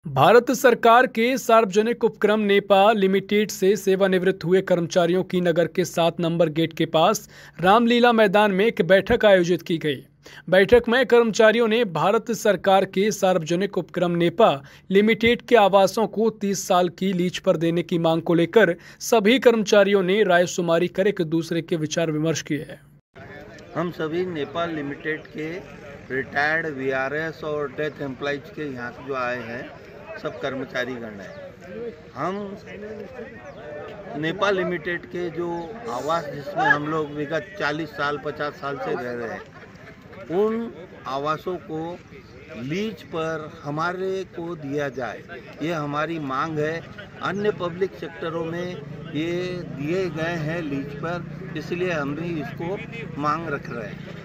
भारत सरकार के सार्वजनिक उपक्रम नेपाल लिमिटेड से सेवानिवृत्त हुए कर्मचारियों की नगर के 7 नंबर गेट के पास रामलीला मैदान में एक बैठक आयोजित की गई। बैठक में कर्मचारियों ने भारत सरकार के सार्वजनिक उपक्रम नेपाल लिमिटेड के आवासों को 30 साल की लीज पर देने की मांग को लेकर सभी कर्मचारियों ने रायशुमारी कर एक दूसरे के विचार विमर्श किए। हम सभी नेपाल लिमिटेड के रिटायर्ड वीआरएस और डेथ एम्प्लॉइज के यहाँ से जो आए हैं सब कर्मचारी गण हैं। हम नेपाल लिमिटेड के जो आवास जिसमें हम लोग विगत 40 साल 50 साल से रह रहे हैं, उन आवासों को लीज पर हमारे को दिया जाए, ये हमारी मांग है। अन्य पब्लिक सेक्टरों में ये दिए गए हैं लीज पर, इसलिए हम भी इसको मांग रख रहे हैं।